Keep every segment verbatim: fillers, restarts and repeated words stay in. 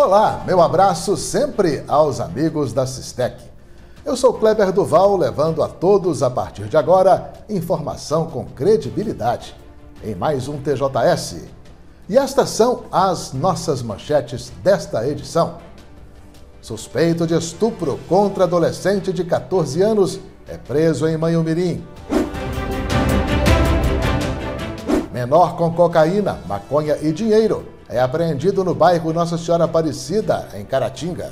Olá, meu abraço sempre aos amigos da Sistec. Eu sou Kleber Duval, levando a todos, a partir de agora, informação com credibilidade, em mais um T J S. E estas são as nossas manchetes desta edição. Suspeito de estupro contra adolescente de quatorze anos é preso em Manhumirim. Menor com cocaína, maconha e dinheiro é apreendido no bairro Nossa Senhora Aparecida, em Caratinga.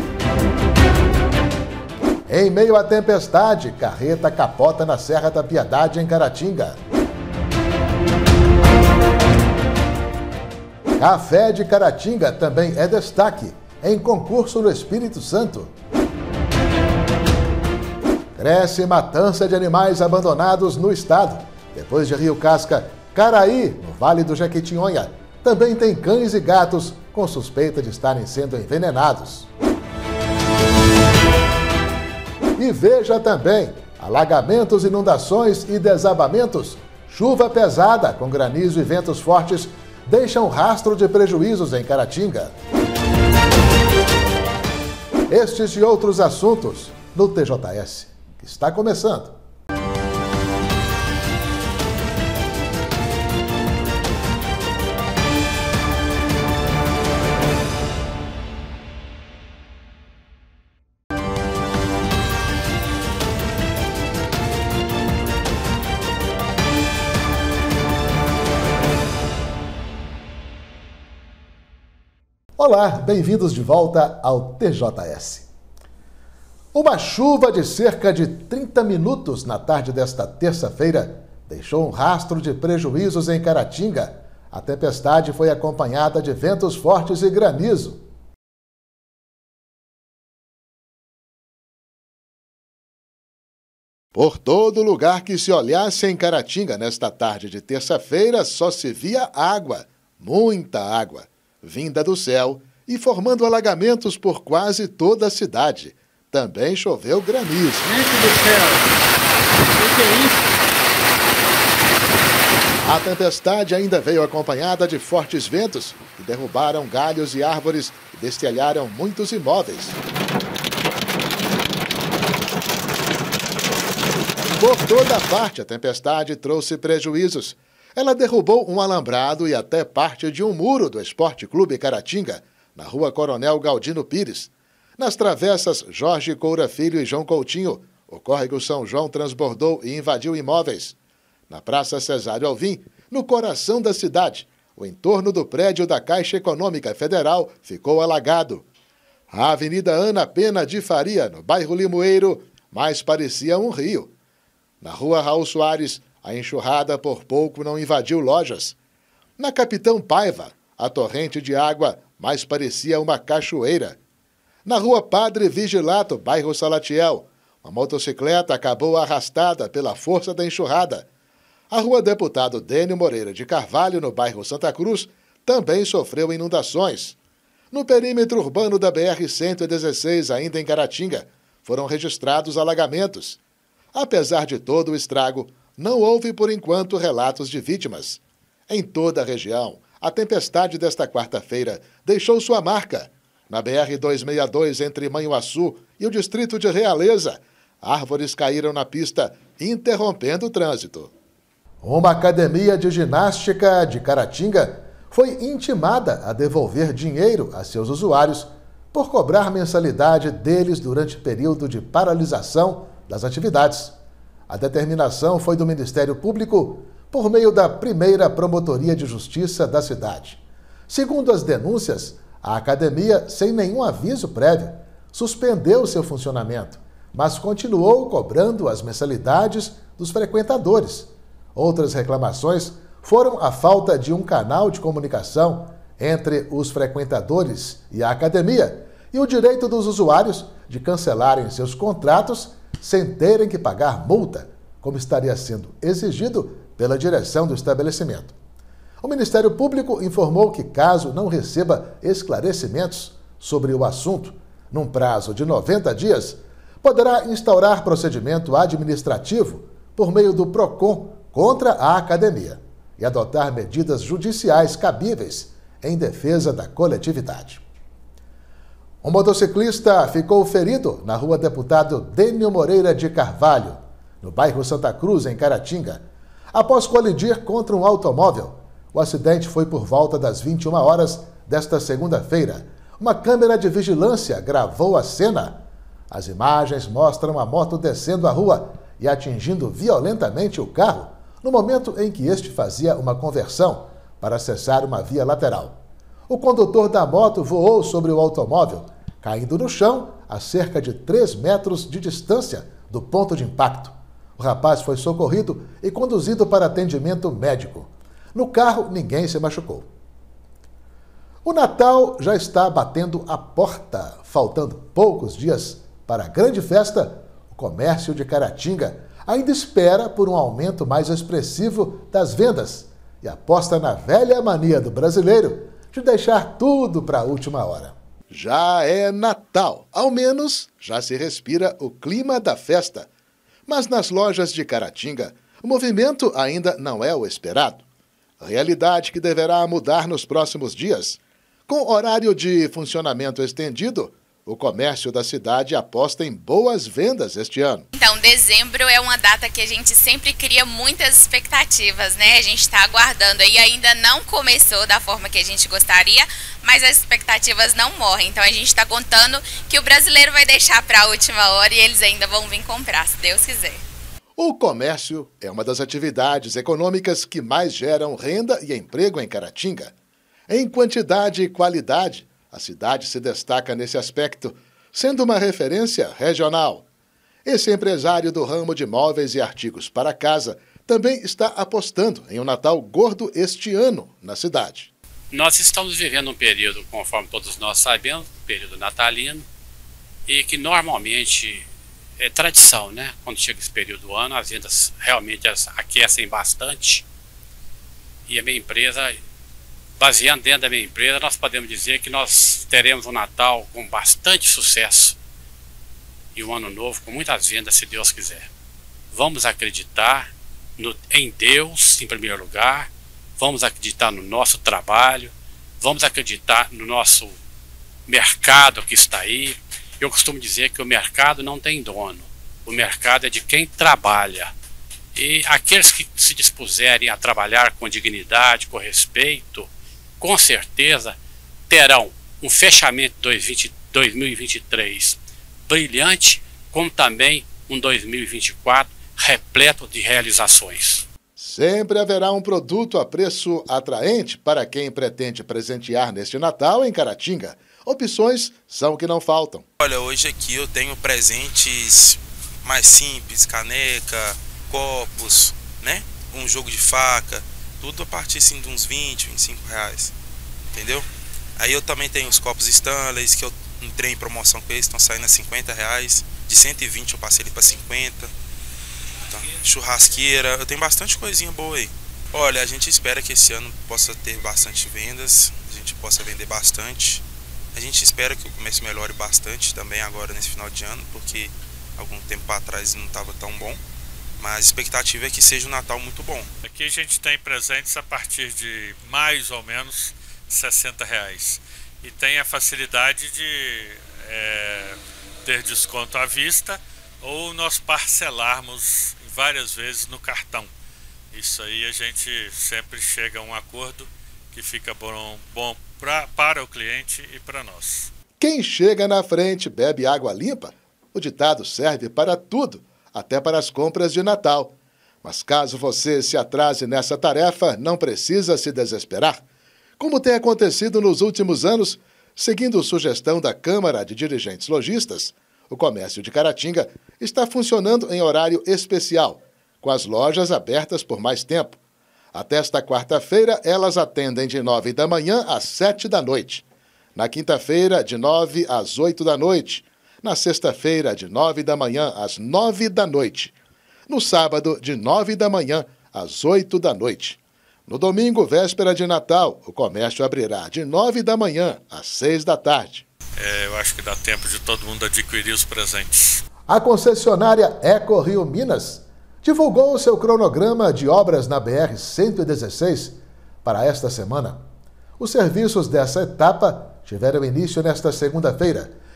Em meio à tempestade, carreta capota na Serra da Piedade, em Caratinga. Café de Caratinga também é destaque em concurso no Espírito Santo. Cresce matança de animais abandonados no estado. Depois de Rio Casca, Caraí, no Vale do Jequitinhonha, também tem cães e gatos com suspeita de estarem sendo envenenados. E veja também, alagamentos, inundações e desabamentos. Chuva pesada com granizo e ventos fortes deixam rastro de prejuízos em Caratinga. Estes e outros assuntos no T J S, que está começando. Olá, bem-vindos de volta ao T J S. Uma chuva de cerca de trinta minutos na tarde desta terça-feira deixou um rastro de prejuízos em Caratinga. A tempestade foi acompanhada de ventos fortes e granizo. Por todo lugar que se olhasse em Caratinga nesta tarde de terça-feira, só se via água, muita água, vinda do céu e formando alagamentos por quase toda a cidade. Também choveu granizo. Gente do céu! O que é isso? A tempestade ainda veio acompanhada de fortes ventos que derrubaram galhos e árvores e destelharam muitos imóveis. Por toda parte, a tempestade trouxe prejuízos. Ela derrubou um alambrado e até parte de um muro do Esporte Clube Caratinga, na rua Coronel Galdino Pires. Nas travessas Jorge Coura Filho e João Coutinho, o córrego São João transbordou e invadiu imóveis. Na Praça Cesário Alvim, no coração da cidade, o entorno do prédio da Caixa Econômica Federal ficou alagado. A Avenida Ana Pena de Faria, no bairro Limoeiro, mais parecia um rio. Na rua Raul Soares, a enxurrada por pouco não invadiu lojas. Na Capitão Paiva, a torrente de água mais parecia uma cachoeira. Na rua Padre Vigilato, bairro Salatiel, uma motocicleta acabou arrastada pela força da enxurrada. A rua Deputado Dênio Moreira de Carvalho, no bairro Santa Cruz, também sofreu inundações. No perímetro urbano da B R cento e dezesseis, ainda em Caratinga, foram registrados alagamentos. Apesar de todo o estrago, não houve, por enquanto, relatos de vítimas. Em toda a região, a tempestade desta quarta-feira deixou sua marca. Na B R duzentos e sessenta e dois, entre Manhuaçu e o distrito de Realeza, árvores caíram na pista, interrompendo o trânsito. Uma academia de ginástica de Caratinga foi intimada a devolver dinheiro a seus usuários por cobrar mensalidade deles durante o período de paralisação das atividades. A determinação foi do Ministério Público por meio da primeira Promotoria de Justiça da cidade. Segundo as denúncias, a academia, sem nenhum aviso prévio, suspendeu seu funcionamento, mas continuou cobrando as mensalidades dos frequentadores. Outras reclamações foram a falta de um canal de comunicação entre os frequentadores e a academia e o direito dos usuários de cancelarem seus contratos sem terem que pagar multa, como estaria sendo exigido pela direção do estabelecimento. O Ministério Público informou que, caso não receba esclarecimentos sobre o assunto, num prazo de noventa dias, poderá instaurar procedimento administrativo por meio do PROCON contra a academia e adotar medidas judiciais cabíveis em defesa da coletividade. Um motociclista ficou ferido na rua Deputado Dênio Moreira de Carvalho, no bairro Santa Cruz, em Caratinga, após colidir contra um automóvel. O acidente foi por volta das vinte e uma horas desta segunda-feira. Uma câmera de vigilância gravou a cena. As imagens mostram a moto descendo a rua e atingindo violentamente o carro no momento em que este fazia uma conversão para acessar uma via lateral. O condutor da moto voou sobre o automóvel, caindo no chão a cerca de três metros de distância do ponto de impacto. O rapaz foi socorrido e conduzido para atendimento médico. No carro, ninguém se machucou. O Natal já está batendo a porta. Faltando poucos dias para a grande festa, o comércio de Caratinga ainda espera por um aumento mais expressivo das vendas e aposta na velha mania do brasileiro de deixar tudo para a última hora. Já é Natal, ao menos já se respira o clima da festa. Mas nas lojas de Caratinga, o movimento ainda não é o esperado. Realidade que deverá mudar nos próximos dias. Com horário de funcionamento estendido, o comércio da cidade aposta em boas vendas este ano. Então, dezembro é uma data que a gente sempre cria muitas expectativas, né? A gente está aguardando aí, ainda não começou da forma que a gente gostaria, mas as expectativas não morrem. Então, a gente está contando que o brasileiro vai deixar para a última hora e eles ainda vão vir comprar, se Deus quiser. O comércio é uma das atividades econômicas que mais geram renda e emprego em Caratinga. Em quantidade e qualidade, a cidade se destaca nesse aspecto, sendo uma referência regional. Esse empresário do ramo de móveis e artigos para casa também está apostando em um Natal gordo este ano na cidade. Nós estamos vivendo um período, conforme todos nós sabemos, um período natalino, e que normalmente é tradição, né? Quando chega esse período do ano, as vendas realmente aquecem bastante. E a minha empresa, baseando dentro da minha empresa, nós podemos dizer que nós teremos um Natal com bastante sucesso e um ano novo com muitas vendas, se Deus quiser. Vamos acreditar no, em Deus, em primeiro lugar, vamos acreditar no nosso trabalho, vamos acreditar no nosso mercado que está aí. Eu costumo dizer que o mercado não tem dono, o mercado é de quem trabalha. E aqueles que se dispuserem a trabalhar com dignidade, com respeito, com certeza terão um fechamento de dois mil e vinte e três brilhante, como também um dois mil e vinte e quatro repleto de realizações. Sempre haverá um produto a preço atraente para quem pretende presentear neste Natal em Caratinga. Opções são o que não faltam. Olha, hoje aqui eu tenho presentes mais simples, caneca, copos, né? Um jogo de faca, tudo a partir assim, de uns vinte, vinte e cinco reais, entendeu? Aí eu também tenho os copos Stanley, que eu entrei em promoção com eles, estão saindo a cinquenta reais, de cento e vinte eu passei ele para cinquenta. Então, churrasqueira, eu tenho bastante coisinha boa aí. Olha, a gente espera que esse ano possa ter bastante vendas, a gente possa vender bastante. A gente espera que o comércio melhore bastante também agora nesse final de ano, porque algum tempo atrás não estava tão bom. Mas a expectativa é que seja um Natal muito bom. Aqui a gente tem presentes a partir de mais ou menos sessenta reais. E tem a facilidade de é, ter desconto à vista ou nós parcelarmos várias vezes no cartão. Isso aí a gente sempre chega a um acordo que fica bom, bom pra, para o cliente e para nós. Quem chega na frente bebe água limpa? O ditado serve para tudo, até para as compras de Natal. Mas caso você se atrase nessa tarefa, não precisa se desesperar. Como tem acontecido nos últimos anos, seguindo sugestão da Câmara de Dirigentes Lojistas, o comércio de Caratinga está funcionando em horário especial, com as lojas abertas por mais tempo. Até esta quarta-feira, elas atendem de nove da manhã às sete da noite. Na quinta-feira, de nove às oito da noite. Na sexta-feira, de nove da manhã às nove da noite. No sábado, de nove da manhã às oito da noite. No domingo, véspera de Natal, o comércio abrirá de nove da manhã às seis da tarde. É, eu acho que dá tempo de todo mundo adquirir os presentes. A concessionária Eco Rio Minas divulgou o seu cronograma de obras na B R cento e dezesseis para esta semana. Os serviços dessa etapa tiveram início nesta segunda-feira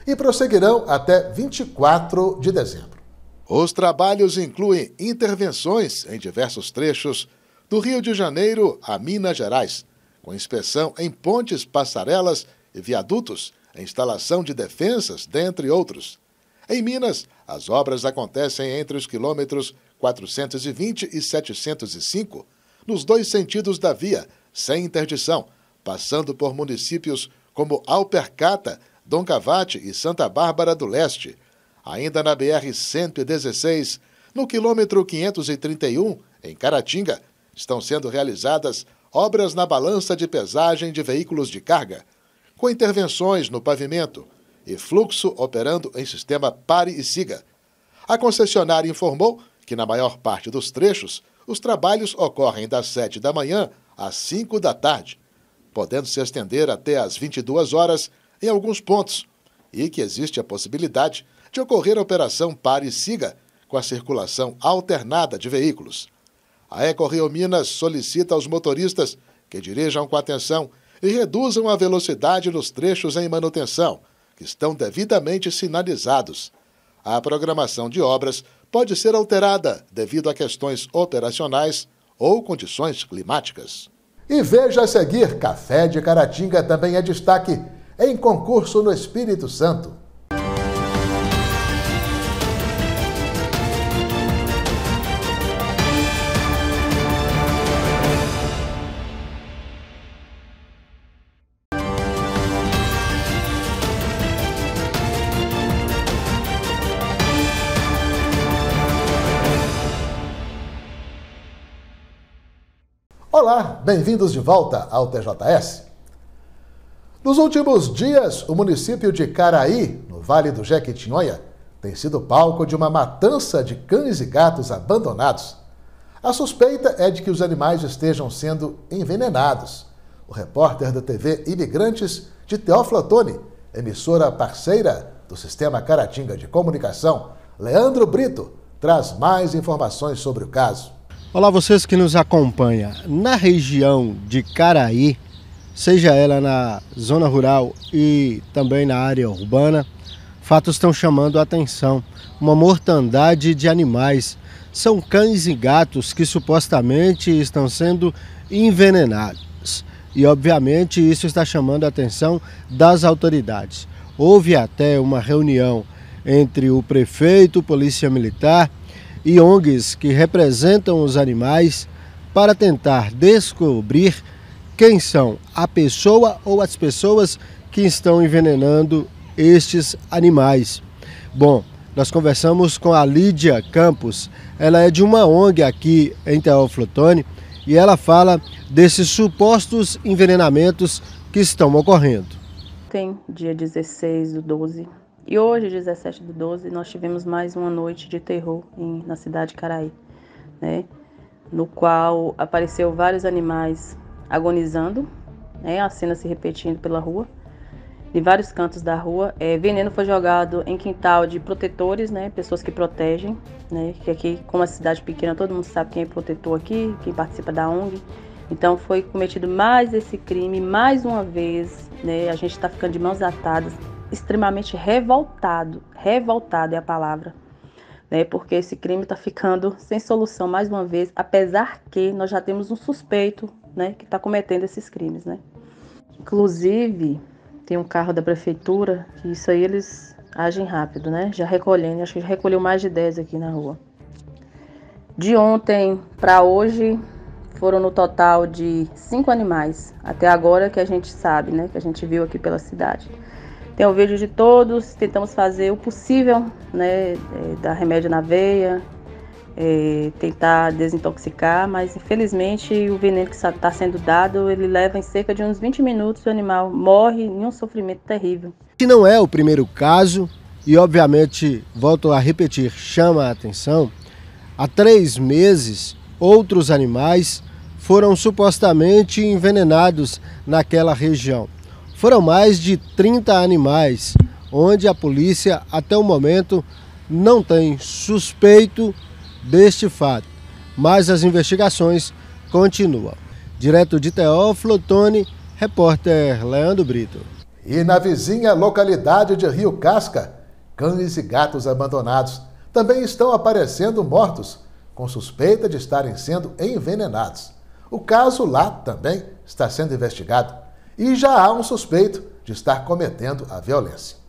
e prosseguirão até vinte e quatro de dezembro. Os trabalhos incluem intervenções em diversos trechos do Rio de Janeiro a Minas Gerais, com inspeção em pontes, passarelas e viadutos, a instalação de defensas, dentre outros. Em Minas, as obras acontecem entre os quilômetros quatrocentos e vinte e setecentos e cinco, nos dois sentidos da via, sem interdição, passando por municípios como Alpercata, Dom Cavate e Santa Bárbara do Leste. Ainda na B R cento e dezesseis, no quilômetro quinhentos e trinta e um, em Caratinga, estão sendo realizadas obras na balança de pesagem de veículos de carga, com intervenções no pavimento e fluxo operando em sistema pare e siga. A concessionária informou que, na maior parte dos trechos, os trabalhos ocorrem das sete da manhã às cinco da tarde, podendo se estender até às vinte e duas horas em alguns pontos, e que existe a possibilidade de ocorrer a operação pare e siga com a circulação alternada de veículos. A EcoRio Minas solicita aos motoristas que dirijam com atenção e reduzam a velocidade nos trechos em manutenção, que estão devidamente sinalizados. A programação de obras pode ser alterada devido a questões operacionais ou condições climáticas. E veja a seguir, Café de Caratinga também é destaque em concurso no Espírito Santo. Olá, bem-vindos de volta ao T J S. Nos últimos dias, o município de Caraí, no Vale do Jequitinhonha, tem sido palco de uma matança de cães e gatos abandonados. A suspeita é de que os animais estejam sendo envenenados. O repórter da T V Imigrantes de Teófilo Otoni, emissora parceira do Sistema Caratinga de Comunicação, Leandro Brito, traz mais informações sobre o caso. Olá, vocês que nos acompanham. Na região de Caraí, seja ela na zona rural e também na área urbana, fatos estão chamando a atenção. Uma mortandade de animais. São cães e gatos que supostamente estão sendo envenenados. E, obviamente, isso está chamando a atenção das autoridades. Houve até uma reunião entre o prefeito, Polícia Militar e O N Gs que representam os animais para tentar descobrir quem são a pessoa ou as pessoas que estão envenenando estes animais. Bom, nós conversamos com a Lídia Campos, ela é de uma O N G aqui em Teófilo Otoni e ela fala desses supostos envenenamentos que estão ocorrendo. Tem dia dezesseis do doze. E hoje, dezessete do doze, nós tivemos mais uma noite de terror em, na cidade de Caraí, né? No qual apareceu vários animais agonizando, né? A cena se repetindo pela rua, em vários cantos da rua. É, veneno foi jogado em quintal de protetores, né? Pessoas que protegem, né? Que aqui, como a cidade pequena, todo mundo sabe quem é protetor aqui, quem participa da O N G. Então foi cometido mais esse crime, mais uma vez, né? A gente está ficando de mãos atadas, extremamente revoltado, revoltado é a palavra, né? Porque esse crime está ficando sem solução mais uma vez, apesar que nós já temos um suspeito, né, que está cometendo esses crimes, né? Inclusive, tem um carro da prefeitura, que isso aí eles agem rápido, né? Já recolhendo, acho que já recolheu mais de dez aqui na rua. De ontem para hoje, foram no total de cinco animais, até agora que a gente sabe, né, que a gente viu aqui pela cidade. Tem o vídeo de todos, tentamos fazer o possível, né, dar remédio na veia, é, tentar desintoxicar, mas infelizmente o veneno que está sendo dado, ele leva em cerca de uns vinte minutos, o animal morre em um sofrimento terrível. Que não é o primeiro caso, e obviamente, volto a repetir, chama a atenção, há três meses outros animais foram supostamente envenenados naquela região. Foram mais de trinta animais, onde a polícia, até o momento, não tem suspeito deste fato, mas as investigações continuam. Direto de Teófilo Otoni, repórter Leandro Brito. E na vizinha localidade de Rio Casca, cães e gatos abandonados também estão aparecendo mortos, com suspeita de estarem sendo envenenados. O caso lá também está sendo investigado e já há um suspeito de estar cometendo a violência.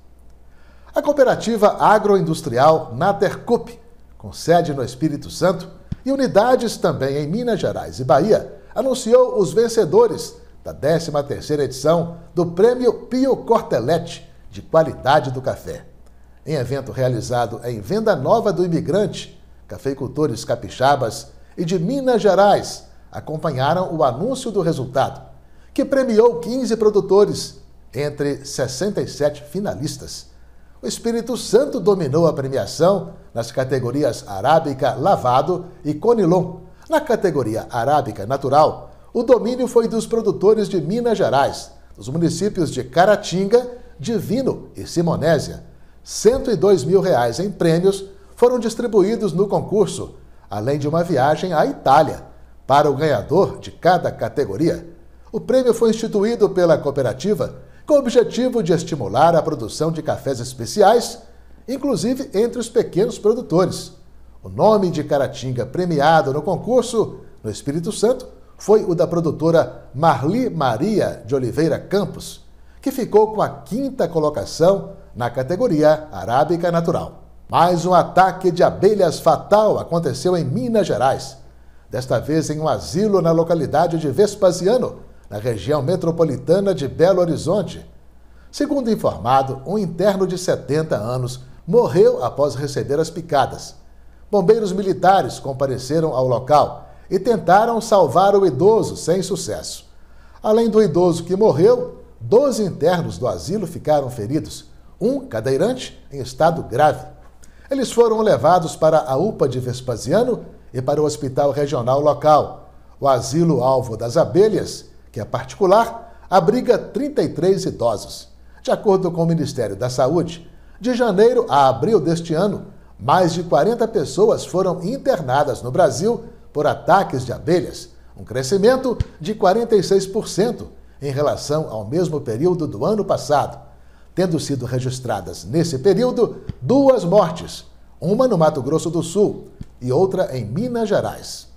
A cooperativa agroindustrial Natercup, com sede no Espírito Santo e unidades também em Minas Gerais e Bahia, anunciou os vencedores da décima terceira edição do Prêmio Pio Cortelete de Qualidade do Café. Em evento realizado em Venda Nova do Imigrante, cafeicultores capixabas e de Minas Gerais acompanharam o anúncio do resultado, que premiou quinze produtores entre sessenta e sete finalistas. O Espírito Santo dominou a premiação nas categorias Arábica Lavado e Conilon. Na categoria Arábica Natural, o domínio foi dos produtores de Minas Gerais, dos municípios de Caratinga, Divino e Simonésia. cento e dois mil reais em prêmios foram distribuídos no concurso, além de uma viagem à Itália, para o ganhador de cada categoria. O prêmio foi instituído pela cooperativa com o objetivo de estimular a produção de cafés especiais, inclusive entre os pequenos produtores. O nome de Caratinga premiado no concurso, no Espírito Santo, foi o da produtora Marli Maria de Oliveira Campos, que ficou com a quinta colocação na categoria Arábica Natural. Mais um ataque de abelhas fatal aconteceu em Minas Gerais, desta vez em um asilo na localidade de Vespasiano, na região metropolitana de Belo Horizonte. Segundo informado, um interno de setenta anos morreu após receber as picadas. Bombeiros militares compareceram ao local e tentaram salvar o idoso sem sucesso. Além do idoso que morreu, doze internos do asilo ficaram feridos, um cadeirante em estado grave. Eles foram levados para a U P A de Vespasiano e para o hospital regional local. O asilo alvo das abelhas, que é particular, abriga trinta e três idosos. De acordo com o Ministério da Saúde, de janeiro a abril deste ano, mais de quarenta pessoas foram internadas no Brasil por ataques de abelhas, um crescimento de quarenta e seis por cento em relação ao mesmo período do ano passado, tendo sido registradas nesse período duas mortes, uma no Mato Grosso do Sul e outra em Minas Gerais.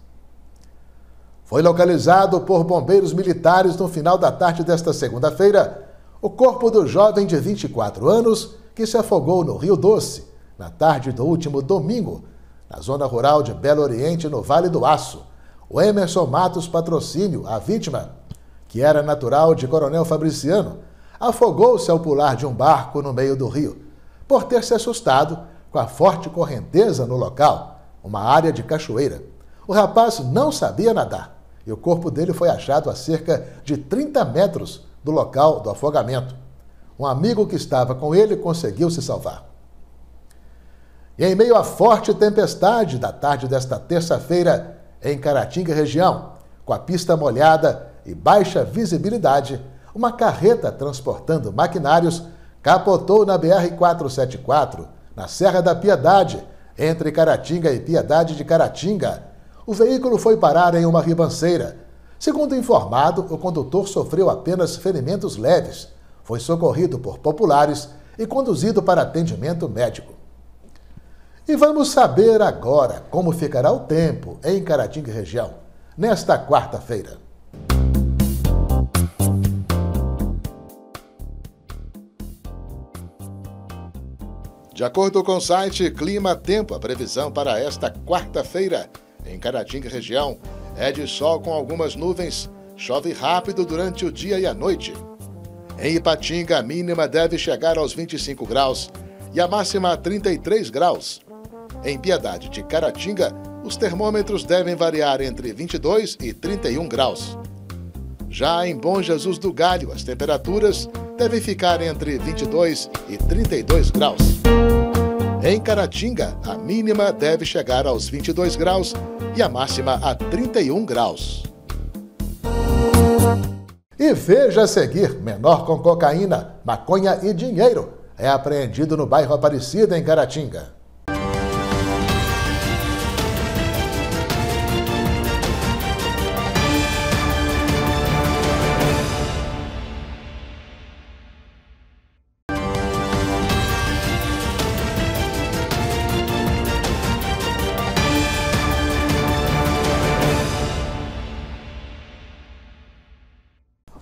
Foi localizado por bombeiros militares no final da tarde desta segunda-feira o corpo do jovem de vinte e quatro anos que se afogou no Rio Doce na tarde do último domingo, na zona rural de Belo Oriente, no Vale do Aço. O Emerson Matos Patrocínio, a vítima, que era natural de Coronel Fabriciano, afogou-se ao pular de um barco no meio do rio, por ter se assustado com a forte correnteza no local, uma área de cachoeira. O rapaz não sabia nadar e o corpo dele foi achado a cerca de trinta metros do local do afogamento. Um amigo que estava com ele conseguiu se salvar. E em meio à forte tempestade da tarde desta terça-feira, em Caratinga região, com a pista molhada e baixa visibilidade, uma carreta transportando maquinários capotou na B R quatrocentos e setenta e quatro, na Serra da Piedade, entre Caratinga e Piedade de Caratinga. O veículo foi parar em uma ribanceira. Segundo informado, o condutor sofreu apenas ferimentos leves, foi socorrido por populares e conduzido para atendimento médico. E vamos saber agora como ficará o tempo em Caratinga região, nesta quarta-feira. De acordo com o site Clima Tempo, a previsão para esta quarta-feira em Caratinga região é de sol com algumas nuvens, chove rápido durante o dia e a noite. Em Ipatinga, a mínima deve chegar aos vinte e cinco graus e a máxima a trinta e três graus. Em Piedade de Caratinga, os termômetros devem variar entre vinte e dois e trinta e um graus. Já em Bom Jesus do Galho, as temperaturas devem ficar entre vinte e dois e trinta e dois graus. Em Caratinga, a mínima deve chegar aos vinte e dois graus e a máxima a trinta e um graus. E veja a seguir, menor com cocaína, maconha e dinheiro é apreendido no bairro Aparecida, em Caratinga.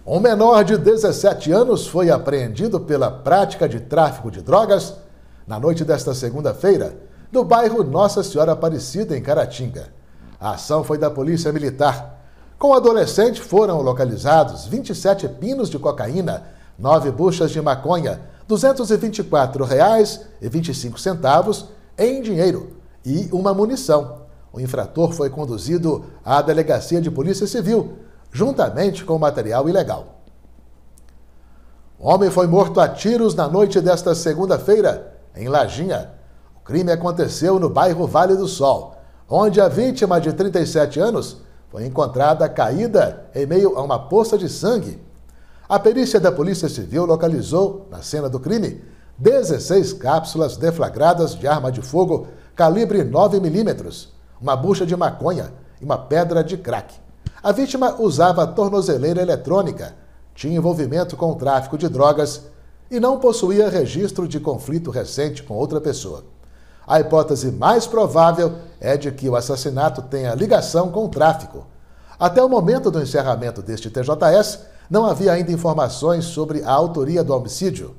Um menor de dezessete anos foi apreendido pela prática de tráfico de drogas na noite desta segunda-feira, no bairro Nossa Senhora Aparecida, em Caratinga. A ação foi da Polícia Militar. Com o adolescente foram localizados vinte e sete pinos de cocaína, nove buchas de maconha, duzentos e vinte e quatro reais e vinte e cinco centavos em dinheiro e uma munição. O infrator foi conduzido à Delegacia de Polícia Civil, juntamente com material ilegal. O homem foi morto a tiros na noite desta segunda-feira, em Lajinha. O crime aconteceu no bairro Vale do Sol, onde a vítima de trinta e sete anos foi encontrada caída em meio a uma poça de sangue. A perícia da Polícia Civil localizou, na cena do crime, dezesseis cápsulas deflagradas de arma de fogo calibre nove milímetros, uma bucha de maconha e uma pedra de crack. A vítima usava tornozeleira eletrônica, tinha envolvimento com o tráfico de drogas e não possuía registro de conflito recente com outra pessoa. A hipótese mais provável é de que o assassinato tenha ligação com o tráfico. Até o momento do encerramento deste T J S, não havia ainda informações sobre a autoria do homicídio.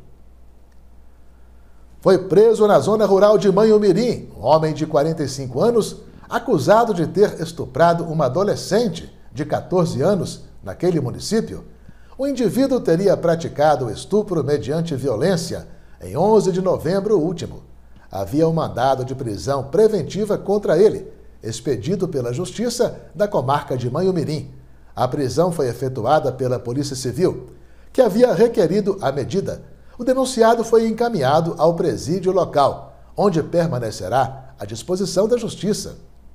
Foi preso na zona rural de Manhumirim, um homem de quarenta e cinco anos, acusado de ter estuprado uma adolescente de quatorze anos naquele município. O indivíduo teria praticado o estupro mediante violência em onze de novembro último. Havia um mandado de prisão preventiva contra ele, expedido pela Justiça da comarca de Manhumirim. A prisão foi efetuada pela Polícia Civil, que havia requerido a medida. O denunciado foi encaminhado ao presídio local, onde permanecerá à disposição da Justiça.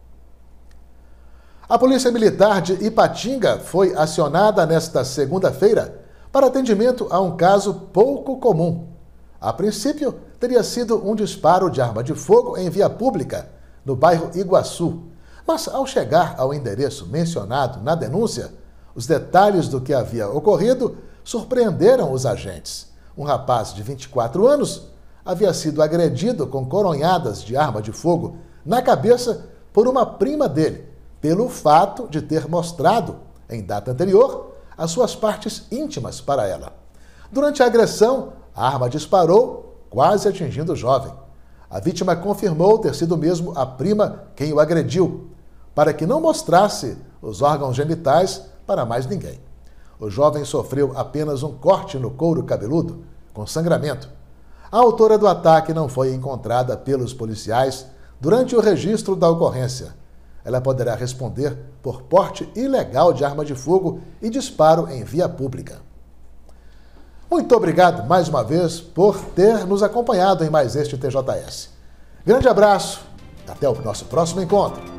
A Polícia Militar de Ipatinga foi acionada nesta segunda-feira para atendimento a um caso pouco comum. A princípio, teria sido um disparo de arma de fogo em via pública, no bairro Iguaçu. Mas, ao chegar ao endereço mencionado na denúncia, os detalhes do que havia ocorrido surpreenderam os agentes. Um rapaz de vinte e quatro anos havia sido agredido com coronhadas de arma de fogo na cabeça por uma prima dele, pelo fato de ter mostrado, em data anterior, as suas partes íntimas para ela. Durante a agressão, a arma disparou, quase atingindo o jovem. A vítima confirmou ter sido mesmo a prima quem o agrediu, para que não mostrasse os órgãos genitais para mais ninguém. O jovem sofreu apenas um corte no couro cabeludo, com sangramento. A autora do ataque não foi encontrada pelos policiais durante o registro da ocorrência. Ela poderá responder por porte ilegal de arma de fogo e disparo em via pública. Muito obrigado mais uma vez por ter nos acompanhado em mais este T J S. Grande abraço, até o nosso próximo encontro.